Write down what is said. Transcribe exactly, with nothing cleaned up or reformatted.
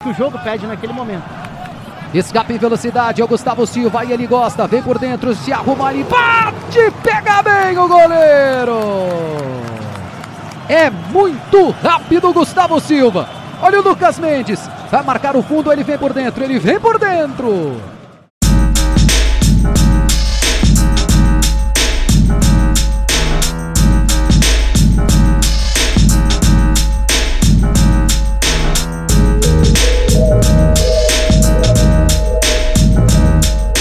que o jogo pede naquele momento. Escape em velocidade, é o Gustavo Silva, e ele gosta, vem por dentro, se arruma ali, bate, pega bem o goleiro! É muito rápido o Gustavo Silva, olha o Lucas Mendes, vai marcar o fundo, ele vem por dentro, ele vem por dentro!